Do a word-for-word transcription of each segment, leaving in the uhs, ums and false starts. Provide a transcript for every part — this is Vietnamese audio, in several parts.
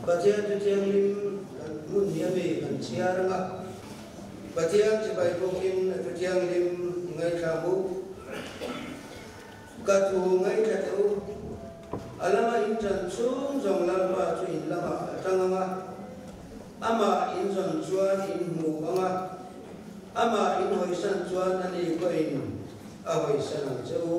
Batia tu tiang lim mun dia be kan siar nga. Batia sebai bokin tu tiang lim ngai kabu. Katu ngai katu. Alama injan sung jong lalpa tu in lama tanganga. Ama injan chuan in mu banga. Ama in hoisan chuan ani ko in ahoisan ang chau.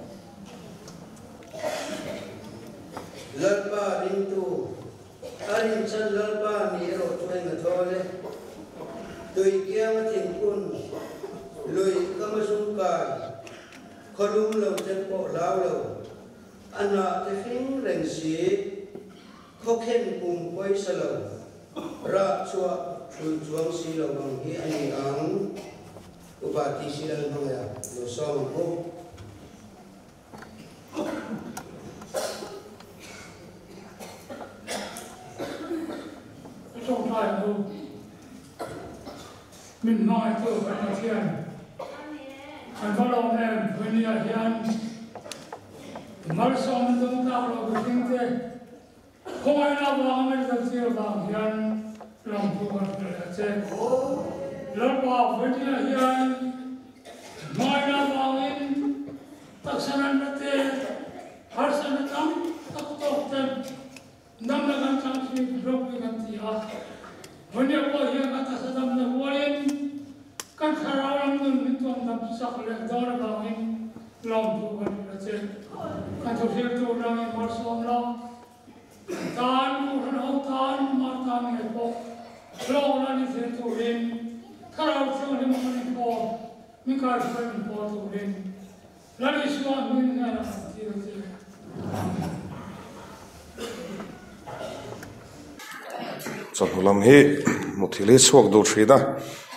Lalpa rintu. Arin chan lalpa ni ero tuai ngatole. Doi kiang tin kun. Lui kamasung kai. Kolum lau tempo lau lau. Ana te fing reng si. Kokhen kum koi salau. Ra chua chui chuang si lau bang hi ani ang. Upati silang bang ya. Lo som ko. Trong thời luôn mình nói từ phải là thiền anh có lòng em với nhiều hiền mà sau mình chúng ta là cái kinh tế không ai nào vào mình được siêu vàng hiền lòng tu hành là chết lớp vào với nhiều hiền mọi nào vào mình tất nhiên là thế har sana tam tak tốt thêm năm là gan chăng chỉ rốt cái gan gì à vấn đề của hiện tại ta sẽ làm được vô lên các khả năng mình mình tuân tập sắc lệ đó là vào mình lòng tu hành là chết các tổ chức tu rằng mình mở sớm lo tan tu hành hậu tan mà tan nghiệp bộ lo là đi theo tu hành khả năng tu hành mình bộ mình cả phải mình bộ tu hành là đi xuống mình là gì là gì chọn làm hi một thì lấy suộc đồ trí đó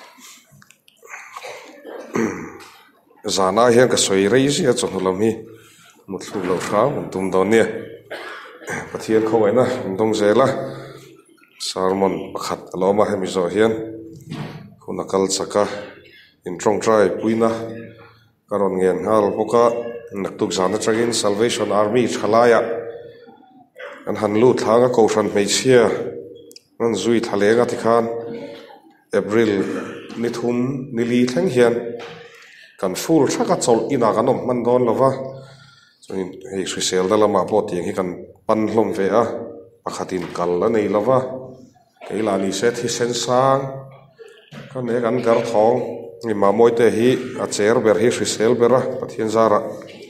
zana hiền cái sợi rây gì chọn làm hi một lúc lâu khá một tum đòn nè bắt hiền không vậy na một tum dễ la sarmon khát lo mà hay mizo hiền kuna kal chaka in trong trai puina karon ngen hal poka nak tuk zana tragin Salvation Army chalaya an han lu thanga ko ran mei chia nan zui thalenga tikhan April ni thum ni li thleng hian kan full thaka chol ina kanom man don lova chuin hei sel dalama po tiang hi kan pan hlom ve a pakhatin kal la nei lova keila ni set hi sen sang kan ne kan gar thong ni ma moite hi a chair ber hi sel bera pathian zara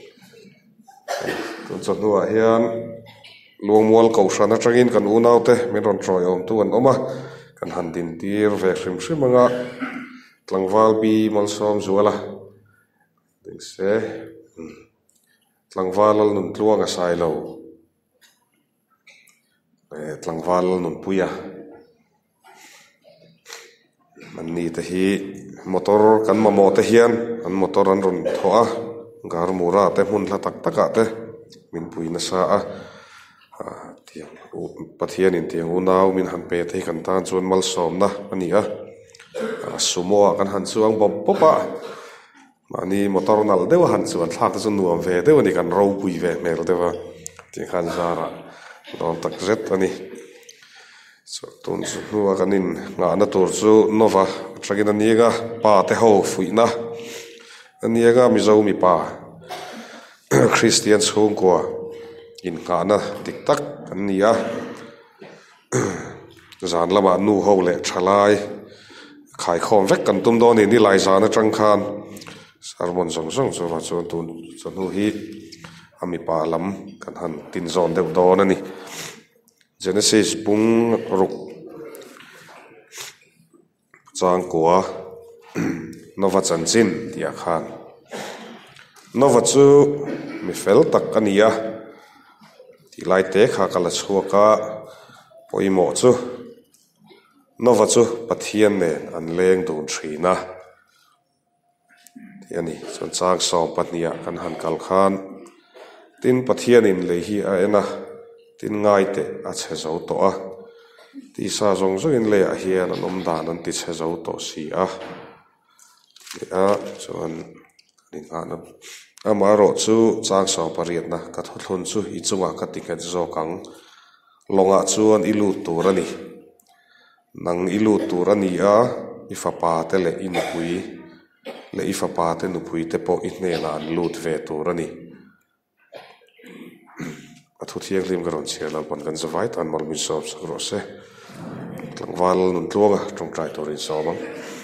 tun chonua hian luang mual ko sana tangin kan unau te min ron troi om tu an oma kan han din tir ve hrim hrim anga tlangwal bi mal som zuala ding se tlangwal al nun tluang a sai lo e tlangwal nun puya man ni te hi motor kan ma mo te hian an motor an ron thoa gar mura te mun la tak taka te min puina sa a tiang pathian in tiang unau min han pe thei kan tan chuan mal som na ani a sumo kan han chuang bob popa mani motor nal dewa han chuan thak chu nuam ve dewa ni kan ro pui ve mel dewa ti khan zara don tak zet ani so ton chu nuwa kanin nga na tur chu nova tragin aniga pa te ho fuina aniga mi zo mi pa Christian home ko in kana tiktak ania zan lama nu ho le thalai khai khom vek kan tum don ni lai zan atang khan sarmon song song so wa chon tun chonu hi ami pa lam kan han tin zon deuh don ani Genesis bung ruk chang kwa nova chanchin tia khan nova chu mi fel tak ania lai te kha kala chuaka poimo chu nova chu pathian ne an leng dun thina tiani chon chang som patnia kan han kal khan tin pathian in le hi a ena tin ngai te a che zo to a ti sa zong zo in le a hian an om dan an ti che zo to si a a chon ning ana amaro chu chang som pariat na ka thlun chu hi chunga ka tiket zo kang longa chuan ilu turani nang ilu turani a ifapa te le inupui le ifapa te nupui te po inhena an lut ve turani athu thiang lim garon chela pan kan zawai tan mal min sob sakro se tlangwal nun tluanga tong trai torin sobang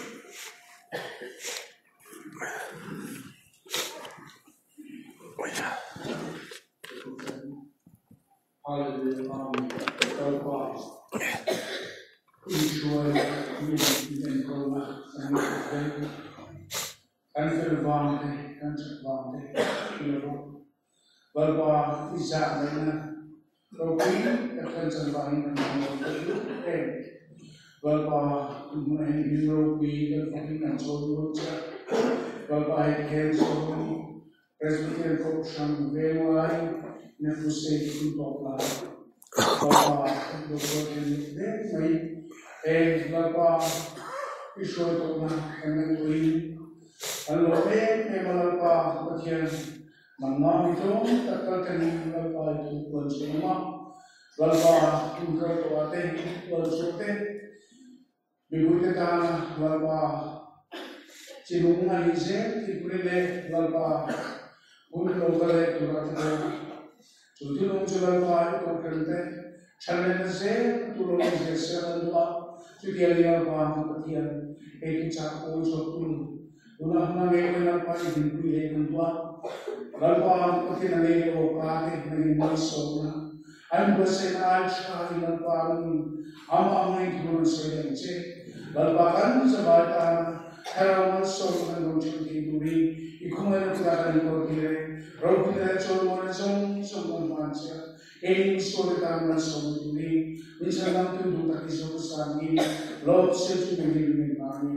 Balba isa na rokin akan sambahin ng mga eh balba may roki ng pagkain solo sa balba ay kenso presbyterian corruption venuai na kusay kupla balba doon din may eh balba iso to na kanang uwi alo eh may balba patyan Mama itu takkan kini balba itu bersama balba juga tuate bersute begitu kan balba cilungan ise tipulile balba unik lokale tuate Tulung balba itu kerja channel se tulung ise selanjutnya tujuan balba ketian itu cakap usul Una una vez en la parte de incluir en tua, balba porque na lei o parte na emoção, an você na acha e na parte ama mãe que não se lente, balba kan sabata, era uma só na noite que duri e como era para ali porque rogo de só uma só só uma mancha, ele só da na só duri, mensalam tudo tak iso sangi, lot se tu me me mani.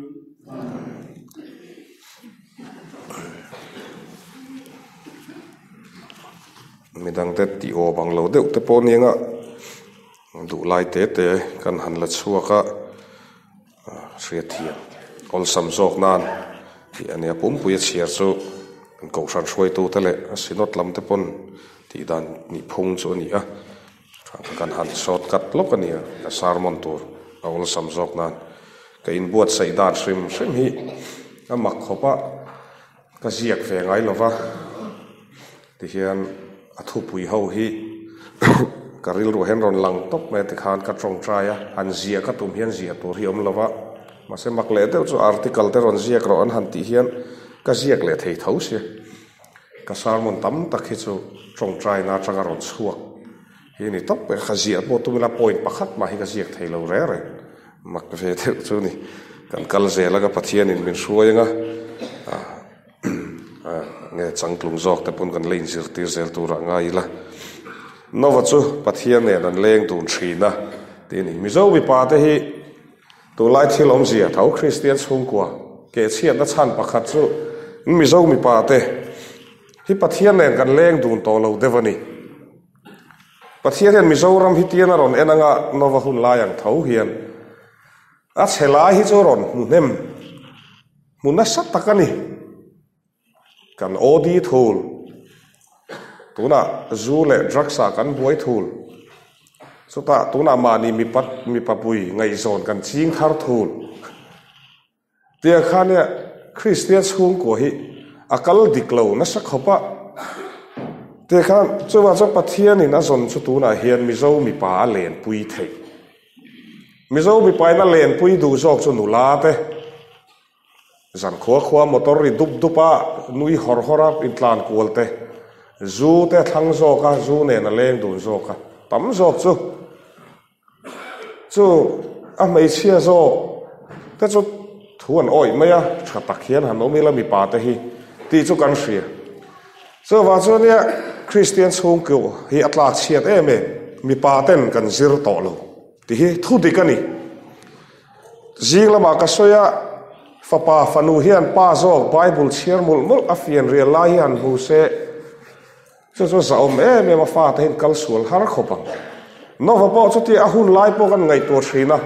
midang te ti o bang lo deuh te pawh ninga duh lai te te kan han la chhuaka hria thiam ol sam zawk nan ti ania pumpui a chhiar chu an ko hran hruai tu te le a sinawt lam te pon ti dan ni phung chu ani a kan han shortcut lok ania a sarmon tur a ol sam zawk nan ka in buat sai dan hrim hrim hi a mak khopa ka ziak ve ngai lova ti hian a thu pui ho hi karil ro hen ron lang top me te khan ka trong traya an zia ka tum hian zia tur hi om lova ma se mak le te chu article te ron ziak ro an han ti hian ka ziak le thei tho se ka sarmon tam tak hi chu trong trai na tanga ron chuak hi ni top pe kha zia bo tu la point pakhat ma hi ka ziak thei lo re re mak ve te chu ni kan kal zela ka pathian in min hruainga nghe chẳng lùng giọtแต่pun kan lein zir tir zel tur anga ila nova chu pathian ne dan leng tun thina ti ni mi zo mi pa te hi tu lai thil om zia thau christian chung kwa ke chian na chan pakhat chu mi zo mi pa te hi pathian ne kan leng tun to lo devani pathian mi zo ram hi tian ron enanga nova hun la yang thau hian a chela hi chu ron mu nem mu na sat takani kan odi thul tuna zule drugsa kan buai thul sota tuna mani mi pat mi papui ngai zon kan ching thar thul tia khania christian chung ko hi akal diklo na sakhopa te khan chuwa cha pathian in azon chu tuna hian mi zo mi pa len pui thei mi zo mi pa na len pui du jok chu nula te zan khua khua motor ri dup dupa nui hor hora in tlan kualte zu te thang zo ka zu ne na leng dun zo ka tam zo chu chu a mei chia zo te chu thuan oi maya tha takhian han omi la mi pa te hi ti chu kan hria so wa chu nia christian chung ko hi atlak chiat em em mi pa ten kan zir to lo ti hi thu dikani zingla ma ka soya Fapa fanu hian pa zo Bible chiar mul mul afian real la hian bu se so so sa om e me ma fa te hin kal sul har khopang no va po chu ti a hun lai po kan ngai tur thina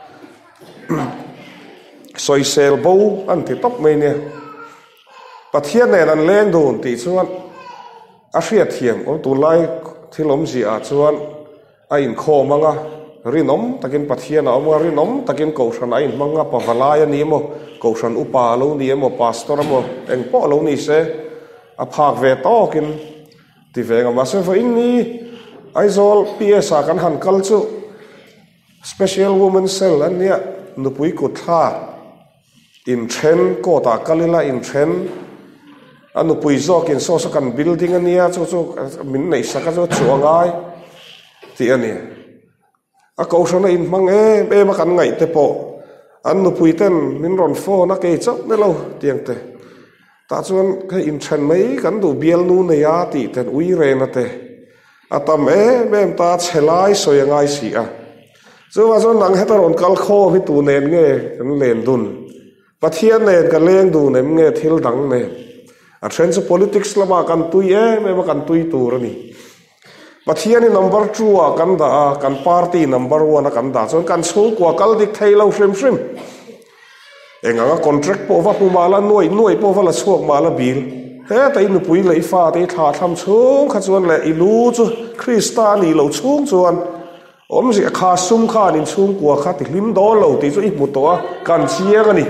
soi sel bo an ti top me ne pathian ne an leng dun ti chuan a hriat thiam o tu lai thilom ji a chuan ain kho manga rinom takin pathian awma rinom takin koshan ain manga pavalaya ni mo koshan upa lo ni mo pastor mo eng po lo ni se a phak ve tokin ti venga ma se in ni aizol psa kan han kal chu special woman cell ania nupui ko tha in thren ko ta kalila in thren anu pui zok in so so kan building ania chu chu min nei saka chu chuangai ti ania a ko shona in mang e be ma kan ngai te po anu pui ten min ron fo na ke chok ne lo tiang te ta chuan cái in thren mai kan du bial nu ne ya ti ten ui re na te atam e bem ta chelai soyangai si a chu wa zo nang hetar on kal kho hi tu nen nge kan len dun pathian nen ka leng du nem nge thil dang ne a trend of politics lama kan tui e me ma kan tui tur ani pathian ni number two a kan da kan party number one a kan da chon kan chhu kwa kal dik thailo shrim shrim enganga contract po wa pu mala noi noi po wa la chuak mala bil he ta in pui lei fa te tha tham chung kha chuan le ilu chu kristani lo chung chuan om si kha sum kha nin chung kwa kha ti lim do lo ti chu i mu to kan chiang ani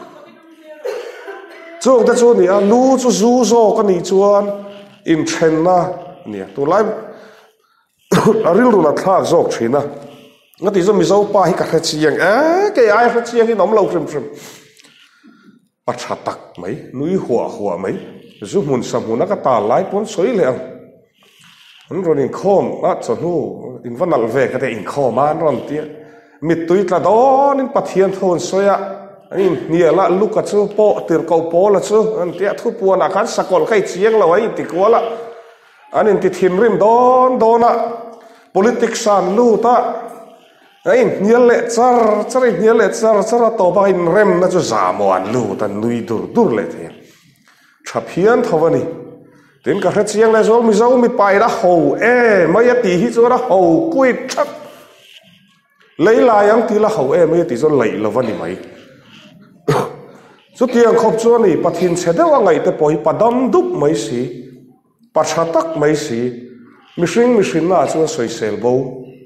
chuak ta chu ni a lu chu zu zo ka ni chuan in thren na ni tu lai a ril ru na thak zok thina ngati zo mi zo pa hi ka kha chiang a ke ai kha chiang hi nom lo trim trim pacha tak mai nui hua hua mai zu mun sam hun ka ta lai pon soi le ang an ron in khom a chon hu in vanal ve ka te in khom an ron ti mit tuit la don in pathian thon soya in nia la luka chu po tir ko po la chu an tia thu puan a kan sakol kai chiang lo ai ti ko la an in ti thim rim don dona politics an lu ta ai nial le char char nial le char char to ba in rem na chu zamo an lu tan nui dur dur le the thaphian thawani tin ka kha chiang le zol mi zo mi pai ra ho e mai ti hi chu ra ho kui thap lei la yang ti la ho e mai ti zo lei lovani mai chu tiang khop chu ni pathin chedewa ngai te poi padam dup mai si pachatak mai si mishing mishin na chu soi sel bo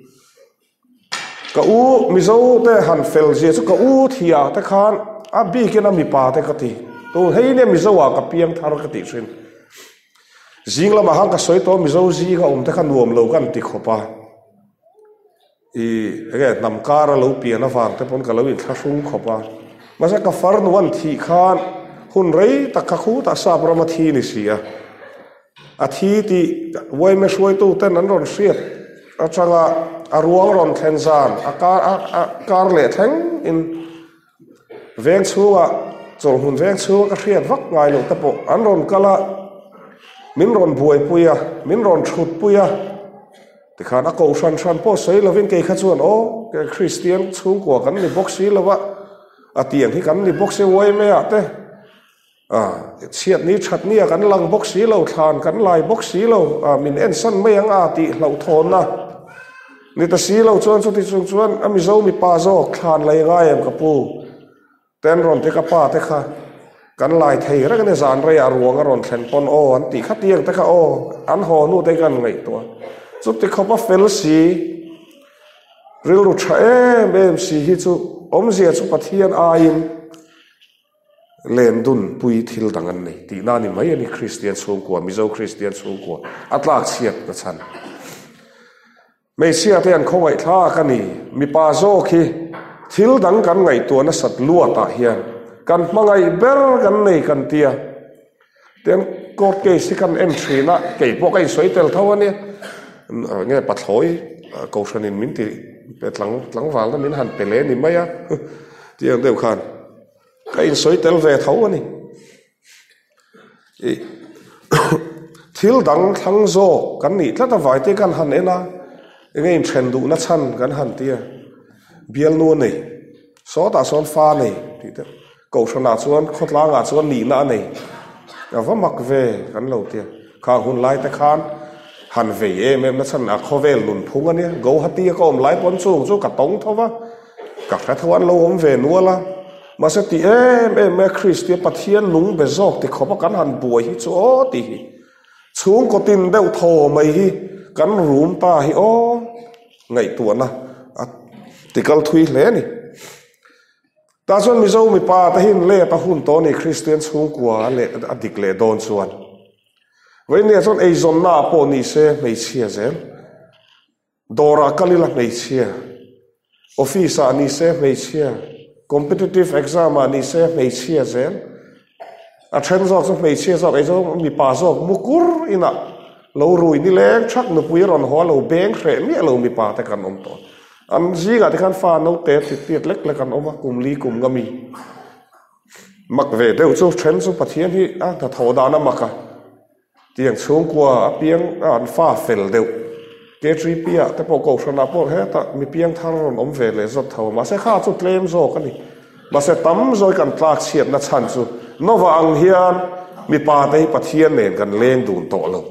ka u mi zo te han fel je chu ka u thia te khan a bi ke na mi pa te ka ti to hei ne mi zo wa ka piang thar ka ti sin jingla ma hang ka soi to mi zo ji ka um te khan nuam lo kan ti khopa i ege nam kar lo pi na wang te pon ka lo in thasung khopa masa ka far nuan thi khan hun rei ta ka khu ta sa brama thi ni sia a thi ti wai me shoi tu ten an ron siat a changa a ruang ron thenzan a kar a kar le theng in veng chuwa chol hun veng chuwa ka hriat vak ngai lo ta po an ron kala min ron buai puya min ron thut puya ti khan a ko shan shan po sei lovin ke kha chuan o ke christian chung ko kan ni box hi lova a tiang hi kan ni box e wai me ate à chiat ni that ni kan lang box hi lo than kan lai box hi lo a min en san me ang a ti lo thon na ni ta si lo chuan chu ti chung chuan ami zo mi pa zo khan lai ga em ka pu ten ron te ka pa te kha kan lai thei ra kan zan re a ruang a ron thlen pon o an ti kha tiang te kha o an ho nu te kan ngai to chu ti khopa fel si ril ru tha em em si hi chu om zia chu pathian a in len dun pui thil dangan nei ti na ni mai ani christian chung ko mi zo christian chung ko atlak chiat na chan mei sia te an khowai tha ka ni mi pa zo khi thil dang kan ngai to na sat lua ta hian kan mangai ber kan nei kan tia ten court case kan em three na ke po kai soi tel thawani nge pathloi ko shanin min ti petlang tlang wal na min han pele ni maya tiang deu khan cái soi tel về thấu anh đi thiếu đắng thăng zo cái này rất là vài thế cái hẳn na cái trend đủ nó chăn cái hẳn tia biel luôn này số ta số pha này thì thế cầu số nào số khốt lá ngã số nỉ na này và vẫn mặc về cái lâu tia khá hun lại ta khan hẳn về em em nó chăn à khó về luôn phung anh ấy gấu hạt tia có om lại bốn chuông chỗ cả tống thôi vá cả cái thằng lâu om về nuôi la mà sẽ ti em em em Christian pathian lung bezok ti khopa kan han buai hi chu ti chung ko tin deuh tho mai hi kan room ta hi o ngay tua na tikal thui le ni ta chuan mi zo mi pa ta hin le ta hun to ni Christian chung kwa le adik le don chuan với nè chuan ei zon na po ni se mei chia zel dora kalila mei chia office ani se mei chia competitive exam ani se mei chia zel a then zok so mei chia zok ei zo mi pa zok mukur ina lo rui ni leng thak nu pui ron ho lo beng khre mi lo mi pa ta kan om to an ji ga ti kan fa no te ti tiet lek lek kan oma kum li kum ga mi mak ve deu chu then chu pathian hi a ta tho da na maka tiang chung kwa piang an fa fel deu ke tri pia te po ko shona po he ta mi piang thar ron om ve le zot tho ma se kha chu claim zo ka ni ma se tam zoi kan tlak chiat na chan chu nova ang hian mi pa te pathian nen kan leng dun to lo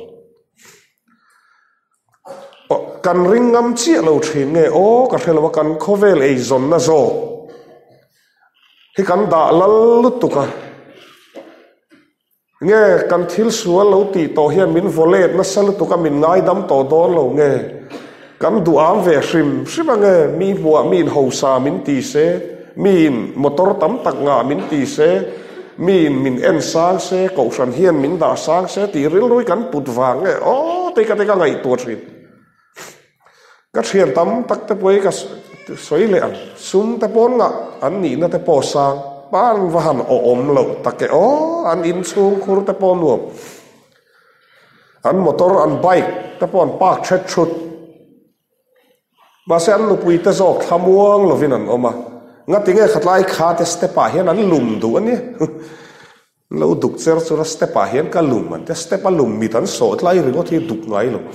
kan ringam chi lo thin nge o ka thelo kan khovel ei zon na zo hi kan da lal lutuka nghe kan thil sual lo ti to hian min volet na sal tuka min ngai dam to don lo nge kan du am ve hrim hrim nge mi bua min hosa min ti se min motor tam tak nga min ti se min min en sang se ko san hian min da sang se ti ril roi kan put wang nge o te ka te ka ngai to thrin ka thian tam tak te poi ka soi le an sum te pon nga an ni na te po sang ban vahan o om lo take o an in chung khur te pon nuam an motor an bike te pon park chet chut ba se an nu pui te zok thamuang lovin an oma nga tinge khatlai kha te stepa hian an lum du ani lo duk cher chu stepa hian ka lum an te stepa lum mi tan so tlai ringo thi duk ngai lo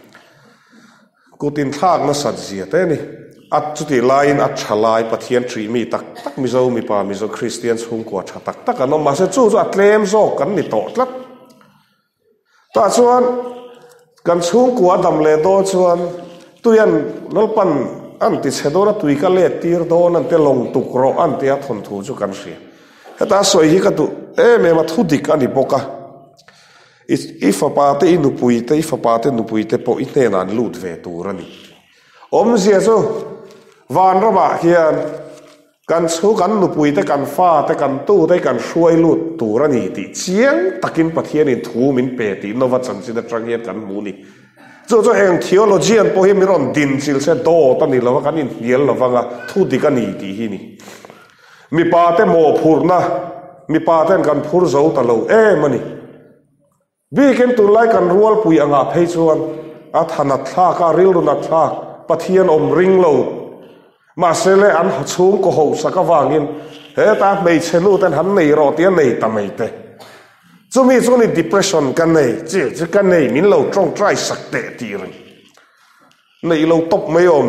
kutin thak na sat zia te ni at chuti line at chalai pathian tri mi tak tak mi zo mi pa mi zo Christian hung kwa tha tak tak an ma se chu chu atlem zo kan ni to tlat ta chuan kan chung kwa dam le do chuan tuyan nolpan an ti chedora tui ka le tir do nan te long tuk ro an te a thon thu chu kan ria heta soi hi ka tu e me ma thu dik ani boka if a pa te inu pui te if a pa te nu pui te po i te nan lut ve tur ani om zia zo van rama hian kan chu kan nu pui te kan fa te kan tu te kan hruai lut tur ani ti chiang takin pathian in thu min pe ti nova chan chi da trang hian kan mu ni zo zo eng theology an po hi mi ron din chil se do ta ni lo kan in hiel lawanga thu dik ani ti hi ni mi pa te mo phurna mi pa ten kan phur zo ta lo e mani bi ken tu lai kan rual pui anga phei chuan a thana thla ka ril runa thla pathian om ring lo ma sele an chung ko ho saka wangin he ta mei chenu ten han nei ro tia nei ta mei te chumi chuni depression kan nei chi chi kan nei min lo trong try sak te ti ri nei lo top mai om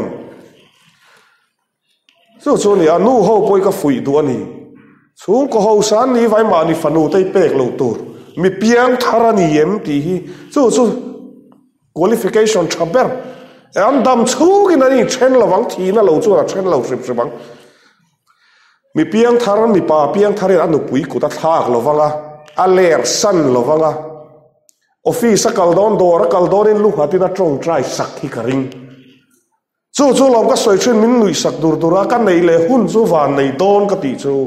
chu chuni anu ho poi ka fui du ani chung ko ho san ni vai ma ni fanu te pek lo tur mi piang tharani em ti hi chu chu qualification chaber am dam chu ki nani chen lawang thi na lo chu a chen lo sip sibang mi piang tharan mi pa piang thare anu pui ku ta thak lowanga aler san lowanga office kal don dor kal don in lu hatina trong try sak hi karing chu chu lom ka soi chen min nui sak dur dura ka nei le hun chu van nei don ka ti chu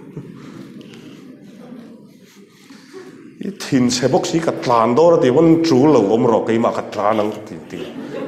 i thin se box hi ka tlan dor ti won chu lo om ro ke ma ka tlan ang ti ti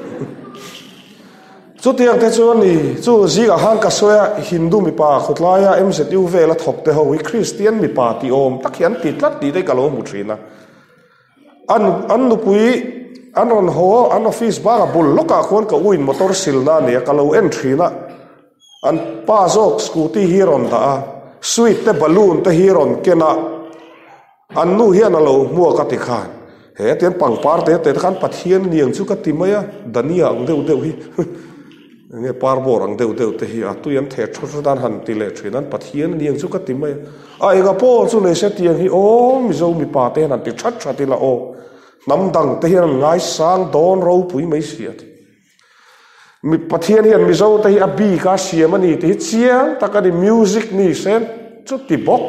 chu tiang te chu ni chu zi ga hang ka soya hindu mi pa khotlaya em se tiu vela thok te ho Christian mi pa ti om tak hian ti tlat ti te ka lo mu thina an an nu pui an ron ho an office ba ga bul loka khon ka uin motor silna ne ka lo entry na an pa zok scooty hi ron da sweet te balloon te hi ron kena an nu hian alo mua ka ti khan he ten pang par te te khan pathian niang chu ka ti maya dania ang deu deu hi nge par bor ang deu deu te hi a tu yan the tho tho dan han ti le thinan pathian niang chu ka ti maya ai ga po chu le se tiang hi o mi zo mi pa te nan ti that that ti la o nam dang te hian ngai sang don ro pui mai sia ti mi pathian hian mi zo te hi a bi ka siam ani ti chiang takani music ni sen chu ti bok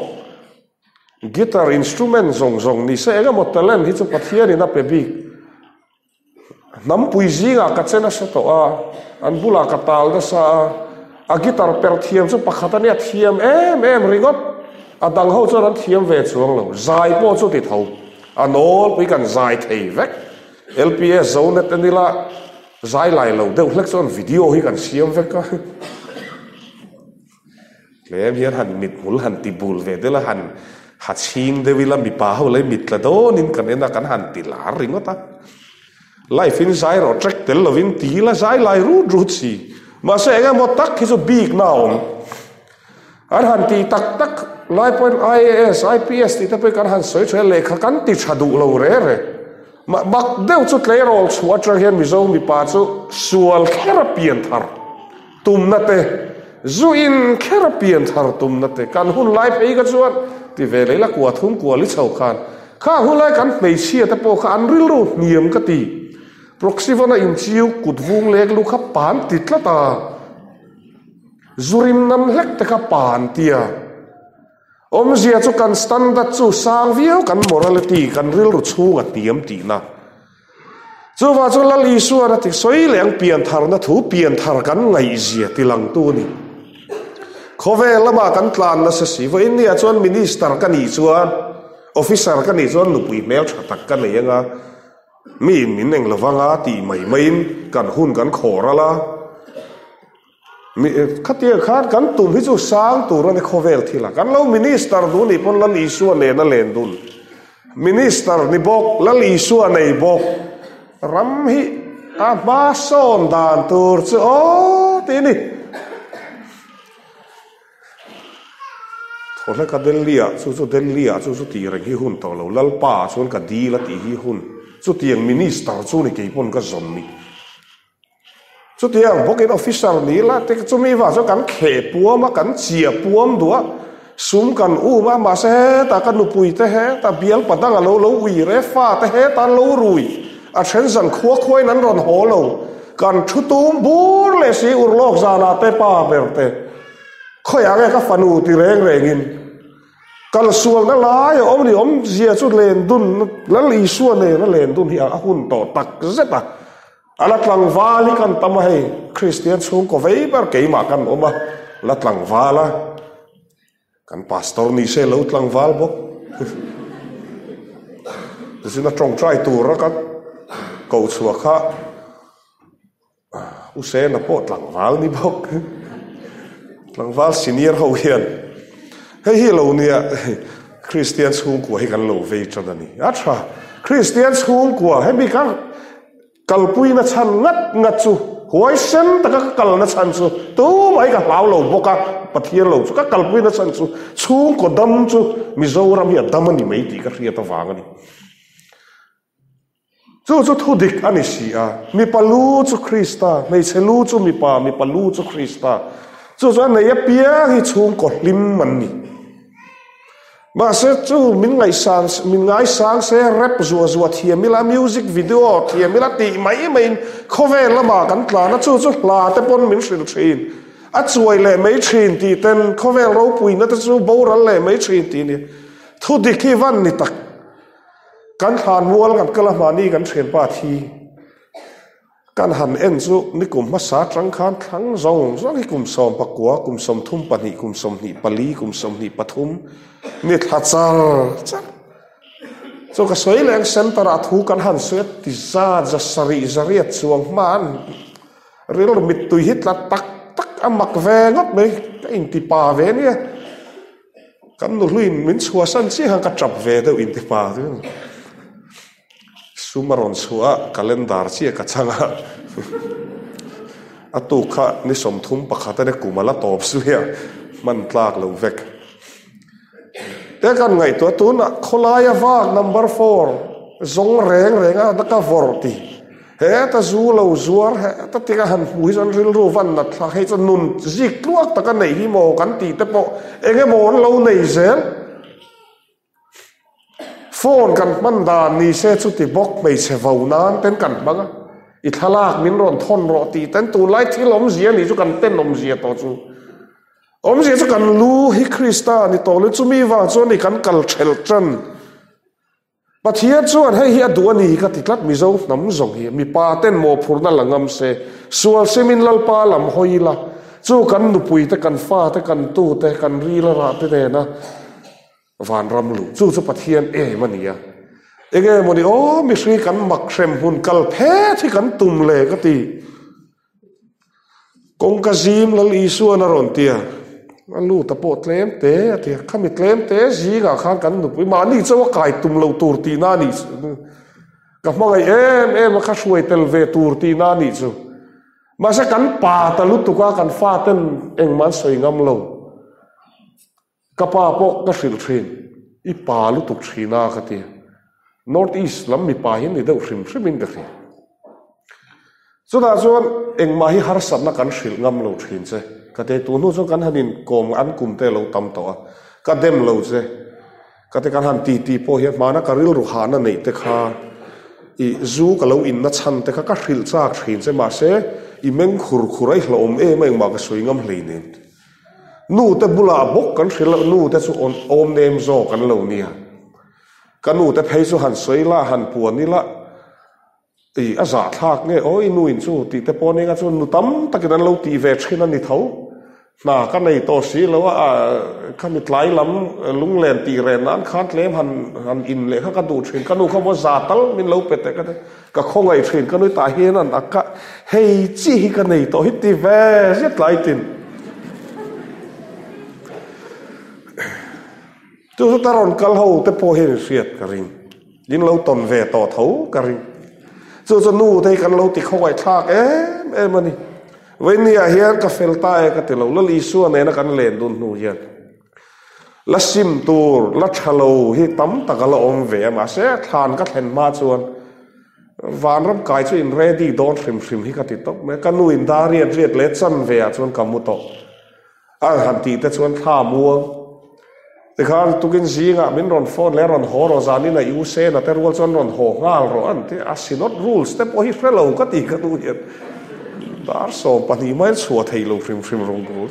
guitar instrument zong zong ni se ga mo talent hi chu pathian ina pe bi nam pui zinga ka chena sa to a an bula ka tal da sa a gitar per thiam chu pakhat ania thiam em em ringot adang ho chu ran thiam ve chuang lo zai po chu ti tho anol pui kan zai thei vek L P S zone tenila zai lai lo deuh hlek chon video hi kan siam vek ka lem hian han mit mul han ti bul ve de la han hat ching de vila mi pa ho le mit la do nin kan ena kan han ti la ringota life in zai ro trek tel lovin ti la zai lai ru ru chi ma se nga mo tak hi so big now an han ti tak tak lai point I A S I P S ti ta pe kan han soi chhe le kha kan ti chadu lo re re ma bak deu chu tle rol chua tra hian mi zo mi pa chu sual kherapian thar tum na te zu in kherapian thar tum na te kan hun lai pe ga chuan ti ve le la kwa thum kwa li chau khan kha hun lai kan mei chia ta po kha an ril ru niam ka ti proxy vona in chiu kut vung lek lu kha pan tit la ta zurim nam lek te kha pan tia om zia chu kan standard chu sang viau kan morality kan ril ru chunga tiam ti na chu wa chu la li su na ti soi leng pian thar na thu pian thar kan ngai zia ti lang tu ni khove lama kan tlan na sa si vo india chuan minister kan ni chuan officer kan ni chuan lupui mel thatak kan lenga mi min eng lawanga ti mai mai kan hun kan khorala mi khatia khan kan tum hi chu sang tur ne khovel thila kan lo minister du ni pon la li su ne na len dun minister ni bok la li su nei bok ram hi a ba son dan tur chu o ti ni thole ka delia chu chu delia chu chu ti reng hi hun to lo lal pa chun ka di la ti hi hun chu tiang minister chu ni ke pon ka zom mi chu tiang bokin official ni la te chu mi wa chu kan khe puam kan chia puam dua sum kan u ma ma se ta kan nu pui te he ta bial padang lo lo ui re fa te he ta lo rui a chen zan khua khoi nan ron ho lo kan thu tum bur le si ur lok zana te pa ber te khoi age ka fanu ti reng reng in kal sual na lai om ni om zia chu len dun la li suan ne na len dun hi a hun to tak zeta ala tlang vali kan tam hai Christian chung ko vei bar ke ma kan oma la tlang vala kan pastor ni se lo tlang val bok desina trong try tu ra kan ko chua kha u se na po tlang val ni bok tlang val senior ho hian hei hi lo nia Christian chung ko hi kan lo vei chadani acha Christian chung ko he mi kan kalpui na chan ngat ngat chu huai sen ta ka kal na chan chu tu mai ka lau lo boka pathian lo chu ka kalpui na chan chu chung ko dam chu mizoram hi dam ani mai ti ka ria ta wang ani chu chu thu dik ani si a mi palu chu Krista nei chelu chu mi pa mi palu chu Krista chu chu nei a pia hi chung ko lim man ni mà sẽ chú mình ngày sáng mình ngày sáng sẽ rap rùa rùa thiềm mi là music video thiềm mi là tị mấy mình không về là mà cắn là nó chú chú là tới bốn mình truyền truyền à chuối lệ mấy truyền thì tên không về lâu bùi nó tới chú bầu ra lệ mấy truyền thì nè thu đi khi văn nè tắc cắn hàn mua là cắn cái là mà đi cắn truyền ba thi cắn hàn en chú ní cùng mắt sát trắng khán thắng rong rong cái cùng sòng bạc quá cùng sòng thum bát nị cùng sòng nị pali cùng sòng nị bát thum nít hạt sal cho cái soi leng center at hu kan han suet ti za za sari zariat chuang man ril mit tu hit la tak tak amak ve ngot me in ti pa ve ni kan nu luin min chua san chi hang ka chap ve do in ti pa tu sumaron chua calendar chi ka changa atu kha ni som thum pakhata ne kumala top su ya man tlak lo vek te kan ngai to tu na kholaya va number four zong reng renga da ka vorti he ta zu lo zuar he ta ti ka han hui zon ril ru van na thla he chon nun zik luak ta ka nei hi mo kan ti te po enge mon lo nei zel phone kan man da ni se chu ti bok mei se vau nan ten kan banga i thalak min ron thon ro ti ten tu lai thilom zia ni chu kan ten nom zia to chu om zia chu kan lu hi Krista ni to le chu mi wa chu ni kan kal thel chan pathian chuan hei hi aduani ka tiklat mi zo nam zong hi mi pa ten mo phurna langam se sual semin lalpa lam hoila chu kan nupui te kan fa te kan tu te kan ri la ra te ne na van ram lu chu chu pathian e mania enge moni o mi sri kan mak sem hun kal phe thi kan tum le ka ti kong ka zim lal isu na ron tia alu ta po tlem te ati khami tlem te ji ga khan kan nupui ma ni chawa kai tum lo tur ti na ni ka hmangai em em kha suai tel ve tur ti na ni chu mà sẽ cắn pa ta lúc tụ qua cắn pha tên anh man soi ngâm lâu, cái pa po cái sỉl thìn, ít pa lúc tụ thìn na cái gì, North East lắm mi pa hiền đi đâu sim sim mình cái gì, cho ta cho anh mà hi har sát na cắn sỉl ngâm lâu thìn chứ, cái đấy tụ nó cho cắn hanin com ăn cùng tê lâu tam to, cái đêm lâu chứ, cái đấy cắn han ti ti po hiền mà na cái ril ruha na này tê kha, i zu cái lâu in na chăn tê kha cái sỉl chak thìn chứ mà sẽ imeng khur khurai hlom e mai ma ka soingam hleinin nu te bula bok kan khila nu te chu on om nem zo kan lo nia kan nu te phei chu han soila han puanila i aza thak nge oi nu in chu ti te pone nga chu nu tam takin an lo ti ve thina ni tho na ka nei to si lo a kan mit lai lam lung len ti ren an khan tlem han han in le kha ka du thin kan nu kha mo za tal min lo pete ka ka khongai thin kan nu ta hian an akka hei chi ka nei to hit ti ve zet lai tin tu ta ron kal ho te po he riat ka ring din lo ton ve to tho ka ring chu chu nu te kan lo ti khowai thak em em ani venia hian ka felta e ka te lo la li su ne na kan len dun nu hian la sim tur la thalo hi tam takala om ve ma se than ka thlen ma chuan van ram kai chu in ready don hrim hrim hi ka ti tok me kanu in dariat riat le chan ve a chuan kamu to a han ti te chuan tha muang te khan tukin zinga min ron phone le ron ho ro zani na u se na te rual chuan ron ho ngal ro an te asinot rules te po hi fellow ka ti ka tu hian dar so pani mai chua theilo hrim hrim rong ru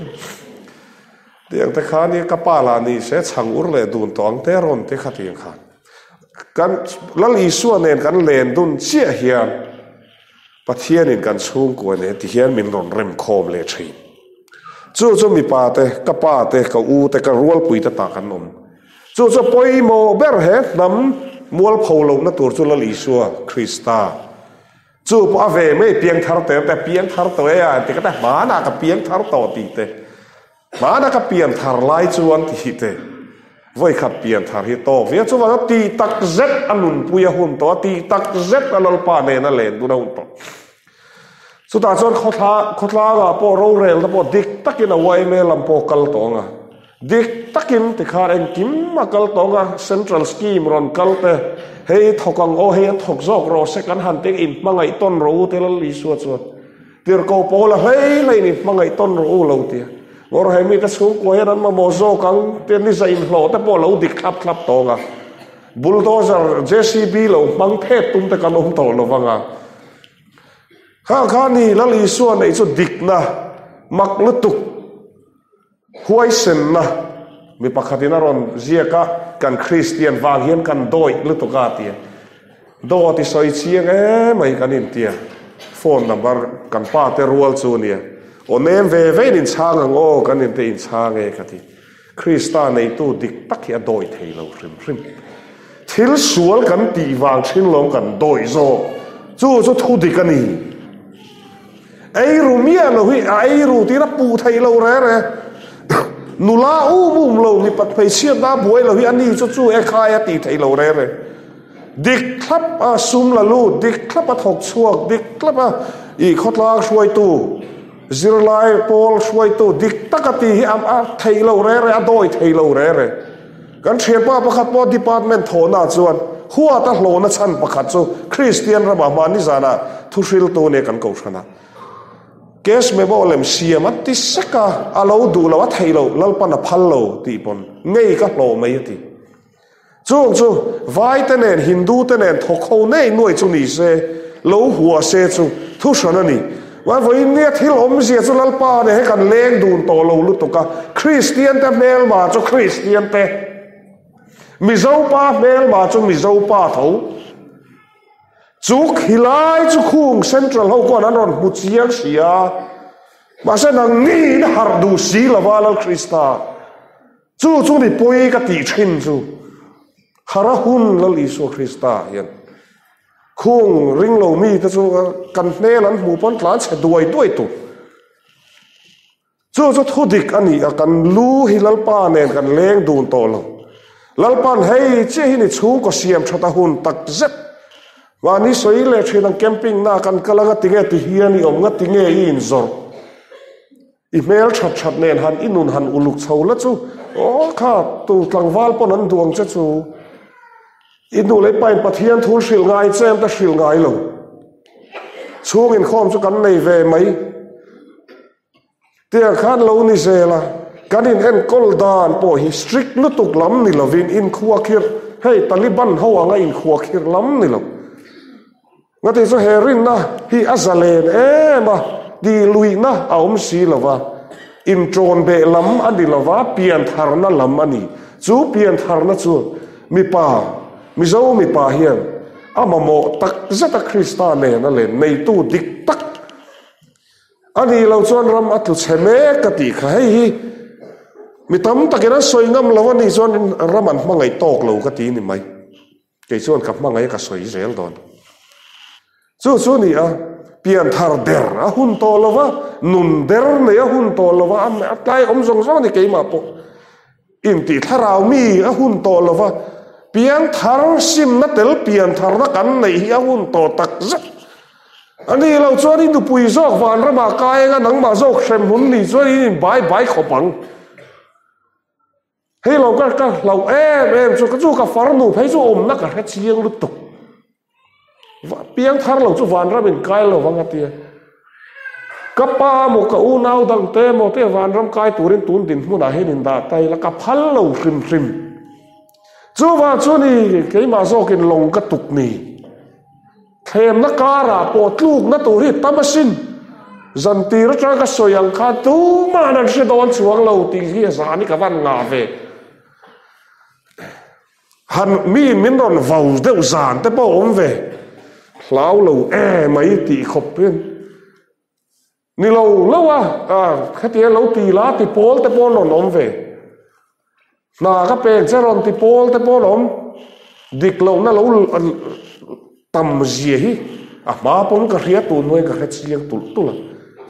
tiang te khan ni ka pala ni se changur le dun tong te ron te khatiang khan kan lal isu nen kan len dun chia hian pathian in kan chung ko ne ti hian min ron rem khom le thi chu chu mi pa te ka pa te ka u te ka rual pui ta ta kan om chu chu poi mo ber he nam mual pholo na tur chu lal isu Krista chu pa ve me piang thar te te piang thar to ya ti ka ta ma na ka piang thar to ti te ma na ka piang thar lai chuan ti te voi khat pian thar hi to ve chu wa ti tak zet anun puya hun to ti tak zet alal pa ne na len du na un to chu ta chon khotha khotla ga po ro rel da po dik takin a wai me lam po kal to nga dik takin ti khar en kim ma kal to nga central scheme ron kal te hei thokang o hei thok jok ro second hand te in mangai ton ro te la li su chu tir ko po la hei lai ni mangai ton ro lo ti ngor hai mi ka chung ko yan ma mo zo kang te ni za in hlo te po lo dik khap khap to nga bulldozer J C B lo mang phet tum te kan om to lo wanga kha kha ni la li suan nei chu dik na mak lutuk huai sen na mi pakhatina ron ziaka kan Christian wang hian kan doi lutuka ti do ti soi chiang e mai kan in tia phone number kan pa te rual chu ni onem ve ve in chang ngo kan in te in chang e khati Krista nei tu dik tak hi doi thei lo rim rim thil sual kan ti wang thin lom kan doi zo chu chu thu dik ani ai ru mia lo hi ai ru ti na pu thei lo re re nula u bum lo mi pat phei sia da buai lo hi ani chu chu e khai ti thei lo re re dik thlap a sum la lu dik thlap a thok chuak dik thlap a i khotla shwai tu zirlai pol shwai tu dik takati hi am a thei lo re re a doi thei lo re re kan thian pa pakhat po department thona chuan huwa ta hlo na chan pakhat chu Christian ra ma mani zana thusil tu ne kan ko thana kes me bo lem siam ati saka alo du lo thei lo lalpa na phal lo ti pon ngei ka hlo mai ti chu chu vai te nen hindu te nen thokho nei noi chu ni se lo huwa se chu thu sana ni wa voi ne thil om zia chu lalpa ne he kan leng dun to lo lu to ka Christian te mel ma chu Christian te mi zo pa mel ma chu mi zo pa tho chu khilai chu khung central ho ko an ron mu chiang sia ma se nang ni na har du si la wal krista chu chu ni poi ka ti thin chu hara hun lal isu krista hian khung ring lo mi ta chu kan ne lan mu pon tlan che duai duai tu chu chu thodik ani akan lu hilal pa nen kan leng dun to lo lalpan hei che hi ni chu ko siam thata hun tak zet wa ni soi le thina camping na kan kalanga tinge ti hiani om nga tinge in zor email chat chat nen han inun han uluk chhola chu o kha tu tlangwal pon an duang che chu inu le pain pathian thul hril ngai chem ta hril ngai lo chung in khom chu kan nei ve mai tia khan lo ni zela kanin en kol dan po hi strict lutuk lam ni lovin in khuwa khir hey taliban ho anga in khuwa khir lam ni lo ngati so herin na hi azalen ema di lui na aum si lova in tron be lam ani lova pian thar na lam ani chu pian thar na chu mi pa mi zo mi pa hian ama mo tak zata krista ne na le nei tu dik tak ani lo chuan ram atu cheme ka ti kha hi mi tam takena soi ngam lawani chuan raman hmangai tok lo ka ti ni mai ke chuan ka hmangai ka soi zel don chu chu ni a pian thar der a hun to lova nun der ne a hun to lova am atlai om zong zong ni ke ma po in ti tharau mi a hun to lova pian thar sim na tel pian thar na kan nei hi a hun to tak zat ani lo chuan in du pui zok van rama kai nga nang ma zok sem hun ni chuan in bai bai khopang hei lo ka ka lo em em chu ka chu ka far nu phei chu om na ka he chiang lu tuk piang thar lo chu van ram in kai lo wanga tia ka pa mo ka u nau dang te mo te van ram kai turin tun din mu na he din da tai la ka phal lo hrim hrim chu wa chu ni ke ma zo kin long ka tuk ni them na ka ra po tluk na tu ri tamasin zan ti ra cha ka soyang kha tu ma na se don chuang lo ti hi za ni ka van nga ve han mi min ron vau deuh zan te po om ve hlau lo e mai ti khop pen ni lo lo a a khatia lo ti la ti pol te pol non om ve na ka pe che ron ti pol te pol om dik lo na lo tam zia hi a ma pon ka ria tu noi ka khat chiang tu tu la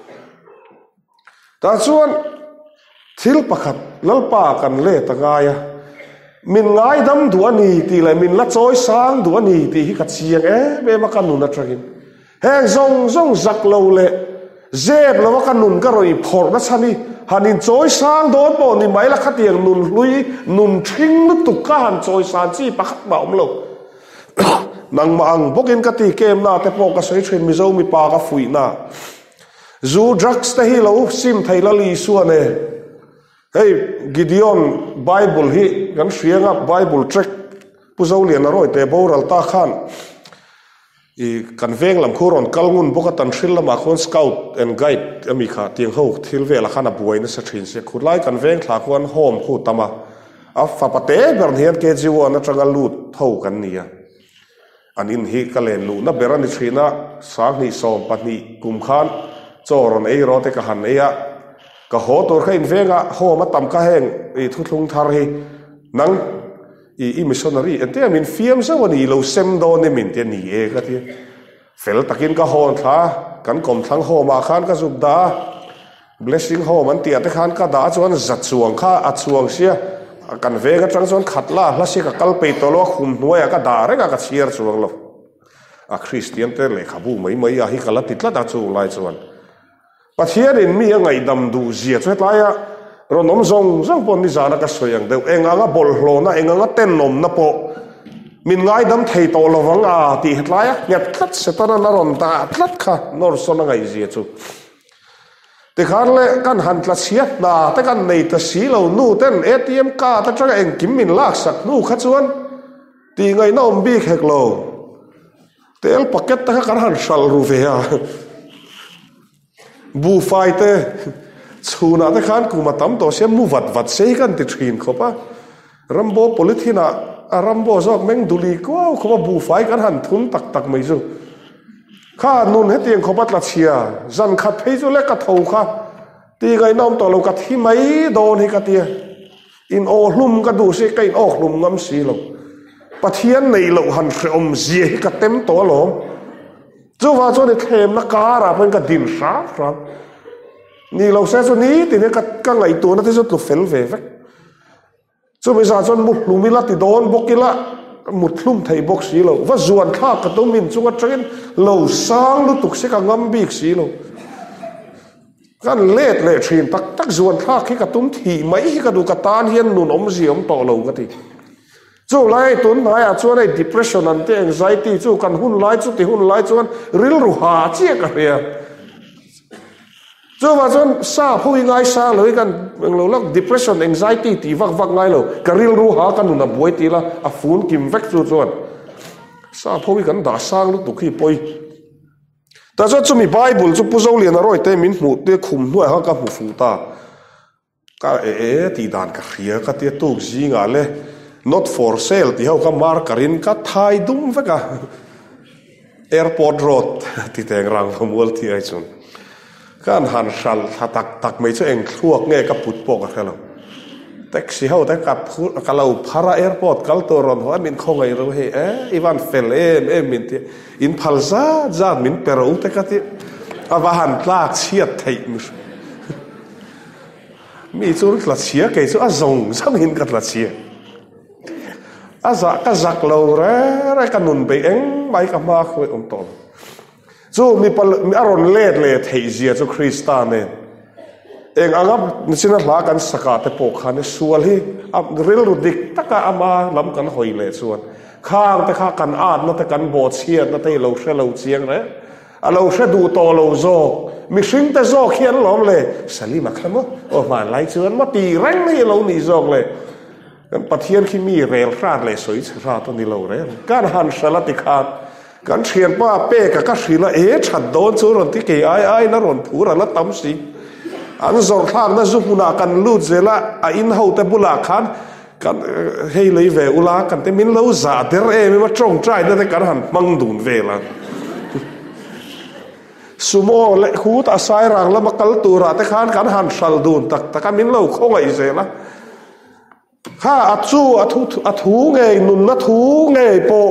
ta chuan thil pakhat lalpa kan le ta gaya min ngai dam du ani ti la min la choi sang du ani ti hi ka chiang e be ma kan nu na tragin heng zong zong zak lo le zeb lo ka nun ka roi phor na chani hanin choi sang don po ni mai la khatiang nun lui nun thing lu tu ka han choi san chi pakhat ma om lo nang ma ang bokin ka ti kem na te po ka sei thin mi zo mi pa ka fui na zu drugs te hi lo sim thaila li suane hey Gideon Bible hi kan hrianga Bible track puzo lian roi te boral ta khan i kan veng lam khuron kalngun boka tan thril lama khon scout and guide ami kha tiang ho thil vela khana buaina sa thin se khulai kan veng thla khon hom khu tama a fa pate ber hian ke jiwa na tanga lut tho kan nia an in hi kalen lu na berani thina sang ni som patni kum khan choron ei ro te ka han eya ka ho tor kha in venga ho ma tam ka heng i thu thlung thar hi nang i i missionary ente min fiam sa wani lo sem do ne min te ni e ka ti fel takin ka hon tha kan kom thlang ho ma khan ka zub da blessing ho man ti ate khan ka da chuan zat chuang kha a chuang sia kan vega tang chuan khatla hla si ka kal pe to lo khum hnuai ka da re ka chiar chuang lo a christian te le khabu mai mai a hi kala titla da chu lai chuan pathian in mi ngai dam du zia chet laia ronom zong zong pon ni zana ka soyang deu enga nga bol hlo na enga nga ten nom na po min ngai dam thei to lowang a ti hetlaia ngat khat setana na ron ta tlat kha nor sona ngai zia chu te kharle kan han tla sia na te kan nei ta si lo nu ten A T M ka ta tra eng kim min lak sak nu kha chuan ti ngai na om bi khek lo tel paket ta kan han sal ru ve a bu fai te chuna te khan kuma tam to se mu wat wat sei kan ti thin khopa rambo polythene arambo zok meng duli ko khoma bu fai kan han thun tak tak mai zu kha nun he tiang khopat la chia zan khat phei zu le ka thau kha ti gai nom to lo ka thi mai don hi ka tia in o hlum ka du se kai o hlum ngam si lo pathian nei lo han khre om zia hi ka tem to lo chu wa chu ni them na ka ra pen ka din sa sa ni lo se chu ni ti ne ka ka ngai tu na te chu tu fel ve ve chu mi sa chon mut hlum ila ti don bokila mut hlum thei bok si lo wa zuan kha ka to min chu ka train lo sang lu tuk se ka ngam bik si lo kan let le thin tak tak zuan kha khi ka tum thi mai hi ka du ka tan hian nun om zi om to lo ka ti chu lai tun mai a chu nei depression an te anxiety chu kan hun lai chu ti hun lai chuan ril ru ha che ka ria chu wa chon sa phui ngai sa loi kan lo lak depression anxiety ti vak vak ngai lo ka ril ru ha kan na boi ti la a fun kim vek chu chuan sa phui kan da sang lu tu khi poi ta cho chumi bible chu puzo lian a roi te min mu te khum nuai ha ka mu fu ta ka e e ti dan ka khia ka te tu zinga le not for sale ti ho ka mar karin ka thai dum veka airport road ti teng rang famul ti ai chun kan han sal tak tak mai chu eng thluak nge ka put pok a khelo taxi ho ta ka phu ka lo phara airport kal to ron ho min khongai ro he e ivan fel em em min ti in phalza za min pero te ka ti ava han tlak chiat thei mi mi chu tla chia ke chu a zong sang hin ka tla chia a za ka zak lo re re ka nun be eng mai ka ma khoi om tol chu mi pal mi aron let le thei zia chu kristane eng angam nisina hla kan saka te po khane sual hi am ril ru dik taka ama lam kan hoi le chuan khang te kha kan at na te kan bo chiat na te lo hre lo chiang re a lo hre du to lo zo mi hring te zo khian lom le salima khamo o ma lai chuan ma ti reng ni lo ni zok le kan pathian khi mi rel hrat le soi ra to ni lo re kan han sala ti khat kan thian pa pe ka ka hrila e that don chu ron ti ke ai ai na ron phura la tam si an zor thang na zupuna kan lu zela a in ho te bula khan kan hei lei ve ula kan te min lo za der e mi ma trong trai na te kan han mang dun ve la sumo le khu ta sai rang la ma kal tu ra te khan kan han sal dun tak ta kan min lo khongai zela ha achu athu athu nge nun na thu nge po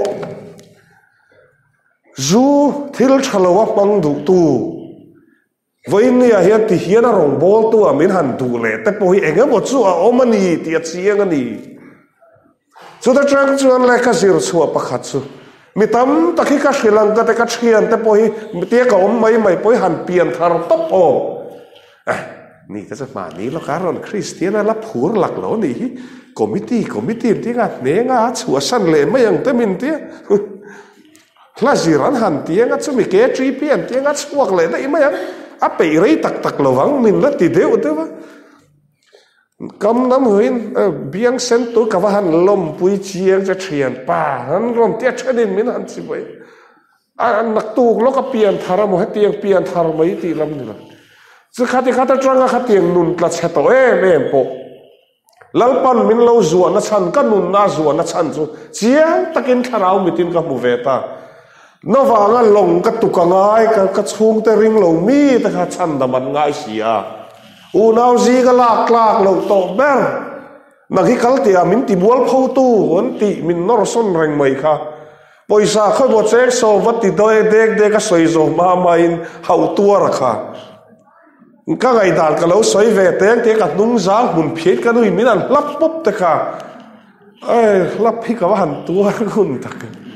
zu thil thalawa pang du tu với nia hiện thì hiện là rong bol tu à mình hẳn đủ lệ,แต่พอเองก็จู่อ่ะอมันนี่ที่จะเสียงนี่จู่แต่จังจู่อันเล็กก็สิรู้ชัวประคัตจู่มีตั้มตะกี้ก็เสียงก็แต่ก็เชียนแต่พอมีเตี้ยก็อมไม่ไม่พอหันเปลี่ยนทารตบโอนี่ก็จะมานี่แล้วการอนคริสเตียนรับผู้หลักแล้วนี่คอมมิตี้คอมมิตี้ที่งานเนื้องาชัวสันเลยไม่ยังแต่มินเตี้ยลาจิรันหันเตี้ยงาจู่มีเกจีเปลี่ยนเตี้ยงาชัวเลยได้ไม่ยังa pe rei tak tak lawang min la ti deu te wa kam nam huin biang sen tu ka han lom pui chiang cha thian pa han rom tia thadin min han si bai a nak tu lo ka pian thara mo hetiang pian thar mai ti lam ni la chu khati khata tranga khatiang nun tla cheto em em po lalpan min lo zuwa na chan ka nun na zuwa na chan chu chiang takin tharau mitin ka mu ve ta nó vào ngã lồng cái tụ cả ngay cái cái chuông tê ring lồng mi ta khá chăn đầm ăn ngay xì à u nào gì cái lạc lạc lồng tổ bèn nãy khi cái tiệm mình tìm buôn phâu tu vẫn tị mình nó son rành mày kha bây giờ khơi một chiếc số vật tị đôi đếc đếc cái sợi dầu mà mày hậu tua ra kha các ngày đàn cái lâu sợi về tiếng tiếng cái nung giá hùn phiết cái đôi mình ăn lắp búp ta kha ơi lắp phí cái hẳn tua hùn ta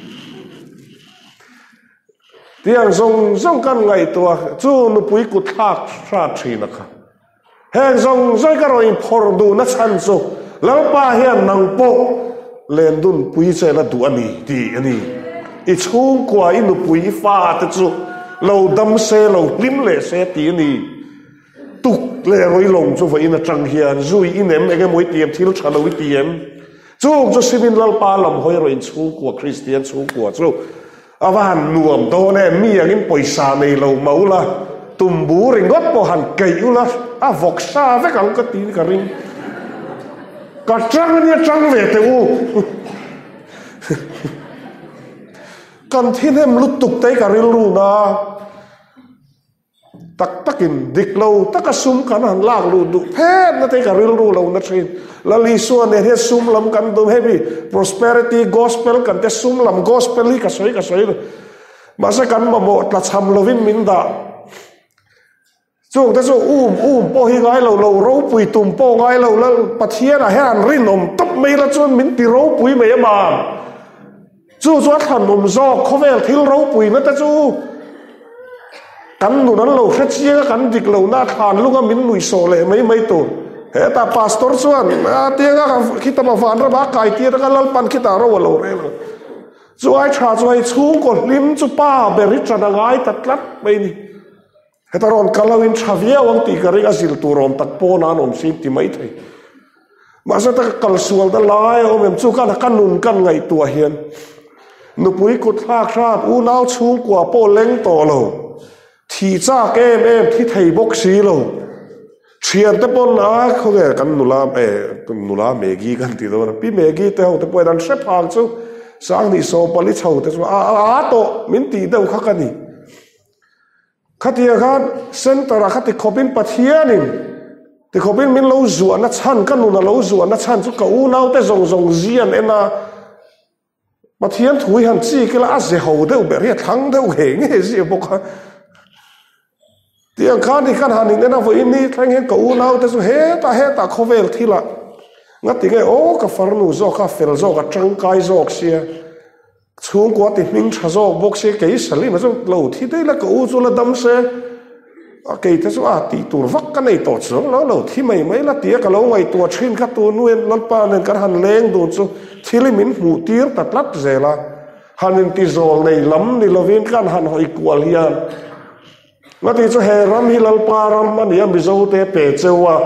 tiếng rong rong căn ngày tua chú nó bùi cút thác ra chi nè kha hèn rong rong cái rồi phor du nó chăn chú lão ba hiền nang po lên đun bùi chơi là du anh đi anh ít chung qua ít nó bùi pha thế chú lâu đâm xe lâu lim lệ xe tí anh tục lệ rồi lồng chú vậy nó trăng hiền rồi in em cái mối tiệm thiếu trả lâu tiệm chú chú xin mình lão ba làm hơi rồi chung qua Christian chung qua chú à van nuông to nè mi à cái paysa này lâu máu la tum bú ring gót po hàn cây la à vọc sa với cả cái tí cái ring cả trăng nha trăng về từ u kan thiên hem lút tục tới cả ril ru na tak takin dik lo takasum kan han lak lu du phet na tới cả ril ru lo na thin la li suan ne he sum lam kan dum heavy prosperity gospel kan te sum lam gospel hi ka soi ka soi ma sa kan ma mo tla cham lovin min da chung ta so um um po hi ngai lo lo ro pui tum po ngai lo la pathian a han rin om top mai la chon min ti ro pui mai ma chu chu than om zo khovel thil ro pui na ta chu kan nu nan lo kha chia kan dik lo na than lunga min nui so le mai mai to he ta pastor chuan a tianga khita ma van ra ba kai ti ra lal pan khita ro lo re lo chu ai tha chu ai chung ko lim chu pa beri chana ngai tatlat mai ni hetaron kalawin thavia wang ti karing asil turom tak po na nom sim ti mai thei masa ta kal sual da lai om em chu kan kan nun kan ngai tua hian nu pui kut thak thap u nau chung kwa po leng to lo thi cha ke em thi thei bok si lo thian te pon a khoge kan nula e nula megi kan ti do pi megi te ho te po dan se phang chu sang ni so pali chho te a a to min ti deuh kha kani khatia khan center a khati khopin pathianin te khopin min lo zuan na chan kan nu na lo zuan na chan chu ka u nau te zong zong zian ena pathian thui han chi kila a ze ho deuh ber hi thang deuh he nge zi boka tiang khan ni kan hanin ena vo in ni thang he ka u nau te chu he ta he ta khovel thila ngati nge o ka farnu zo ka fel zo ka tangkai zo sia chung kwa ti ming tha zo bok se ke sali ma zo lo thi dei la ka u zo la dam se a ke te zo a ti tur vak ka nei to chu lo lo thi mai mai la ti ka lo ngai tu thin kha tu nuen lal pa nen kan han leng du chu thili min mu tir tat lat zela hanin ti zol nei lam ni lovin kan han hoi kwal hian ngati chu he ram hi lal pa ram man ya mi zo te pe chewa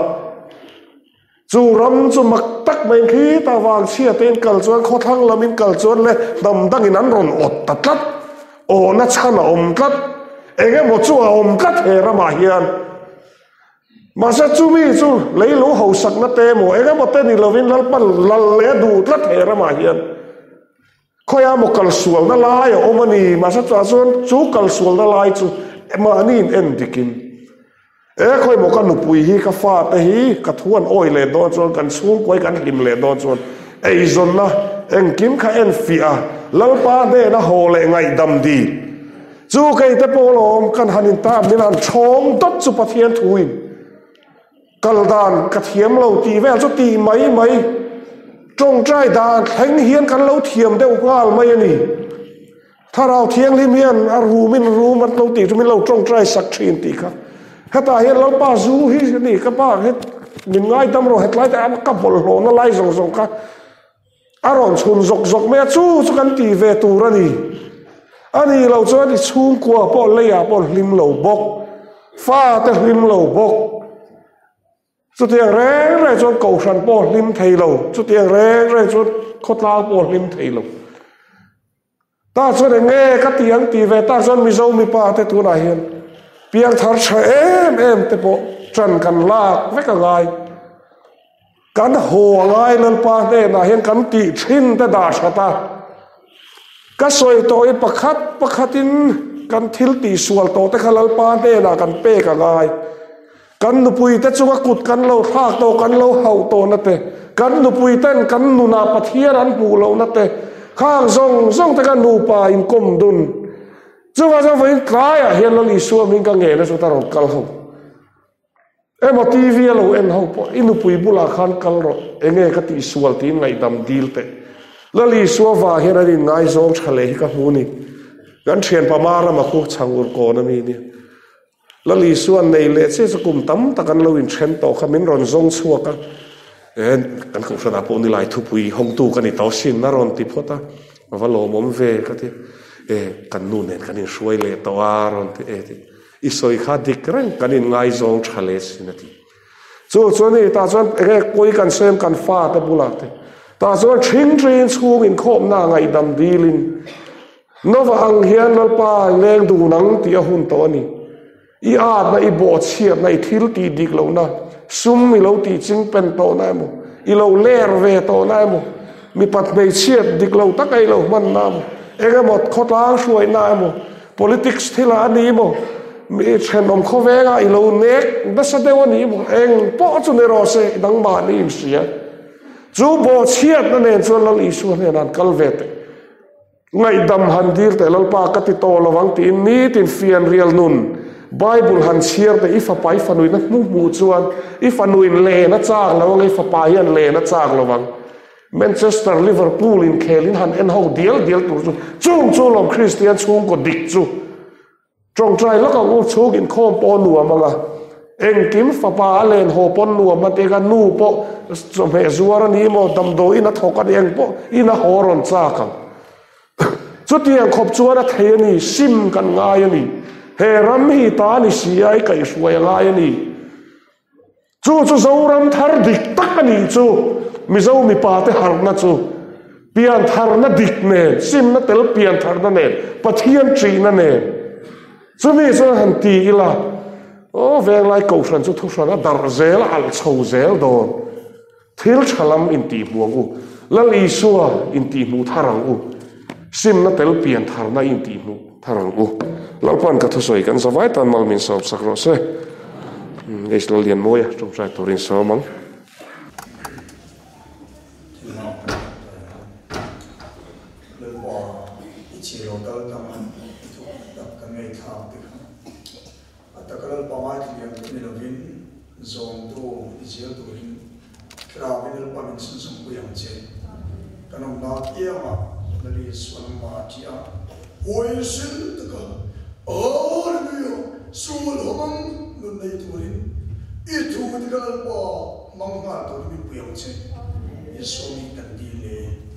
chu ram chu mak tak mai khi ta wang chia ten kal chuan kho thang lamin kal chuan le dam dang in an ron ot tatlat o na chana om kat enge mo chu om kat he rama hian ma sa chu mi chu leilo ho sak na te mo enge mo te ni lovin lal pan lal le du tlat he rama hian khoya mo kal sual na lai o mani ma sa chuan chu kal sual na lai chu ma ni en dikin e khoi mo kan nu pui hi ka fa te hi ka thuan oi le do chon kan chung koi kan him le do chon ei zon na eng kim kha en fia lal pa de na ho le ngai dam di chu kai te polom kan hanin ta milan chong tot chu pathian thuin kal dan ka thiam lo ti vel chu ti mai mai trong trai dan theng hian kan lo thiam deuh ngal mai ani tharau thiang lim hian a ru min ru mat lo ti chu min lo trong trai sak thin ti kha heta hian lo pa zu hi ni ka pa het min ngai dam ro het lai ta ka bol lo na lai zong zong ka aron chun zok zok me chu chu kan ti ve tu ra ni ani lo chu ni chung kwa po le ya po lim lo bok fa te lim lo bok chu tiang reng re chu ko san po lim thei lo chu tiang reng re chu khot la po lim thei lo ta chu ne nge ka tiang ti ve ta zon mi zo mi pa te tu na hian piang thar cha em em te po tran kan lak ve ka ngai kan ho ngai lal pa ne na hian kan ti thin te da thata ka soi to i pakhat pakhatin kan thil ti sual to te khalal pa ne na kan pe ka ngai kan nu pui te chunga kut kan lo thak to kan lo hau to na te kan nu pui ten kan nu na pathian an pu lo na te khang zong zong te kan nu pa in kom dun chuwa zo vai kai a hian lo li su min ka nge na su ta ro kal ho e mo tv lo en ho po inu pui bula khan kal ro enge ka ti sual tin ngai dam dil te lo li su wa hian ari ngai zong chale hi ka hu ni gan thian pa mara ma khu changur ko na mi ni lo li su an nei le che kum tam ta kan lo in chen to khamin ron zong chua ka en kan khu sa po ni lai thu pui hong tu kan ni to sin na ron ti phota wa lo mom ve ka ti e kan nu nen kan in shuai le to aron te e ti i soi kha dik rang kan in ngai zong thale sinati chu chu ni ta chuan e koi kan sem kan fa te bula te ta chuan thing train chung in khom na ngai dam dilin nova ang hian lal pa leng du nang ti a hun to ni i at na i bo chiat na i thil ti dik lo na sum mi lo ti ching pen to na mo i lo ler ve to na mo mi pat mei chiat dik lo tak ai lo man na mo enge mot khotlang suai na mo politics thila ani mo mi chen om khovega i lo nek da sa dewa ni mo eng po chu ne ro se dang ma ni im sia chu bo chiat na ne chu lo i su ne nan kalvet ngai dam han dir te lal pa ka ti to lawang ti ni tin fian real nun Bible han share te ifa pai fanui na mu mu chuan ifa nuin le na chak lawang ifa pa hian le na chak lawang Manchester Liverpool in khelin han en ho dial dial tur chu chung chu lom Christian chung ko dik chu trong trai lo ka u chuk in khom po nu amanga eng kim fa pa len ho pon nu ma te ga nu po som he zuara ni mo dam do ina thoka eng po ina horon cha ka chu tiang khop chuan a thei ni sim kan ngai ani he ram hi ta ni si ai kai suai ngai ani chu chu zoram thar dik tak ani chu mi zo mi pa te har na chu pian thar na dik ne sim na tel pian thar na ne pathian tri na ne chu mi chu han ti ila o veng lai ko san chu thu san dar zel al chho zel don thil chalam in ti buang u lal i suwa in ti mu tharang u sim na tel pian thar na in ti mu tharang u lalpan ka thu soi kan zawai tan mal min sob sakro se ngeis lo lian moya chung sai turin so mang zong to ichel to hin kra bin pa min sun sum ku yang che kanong na kia ma na li swan ma tia oi sin ta ka or biyo sul homam nun nei to rin I tu ti ka pa mang ma to min ku yang che yeso mi kan di le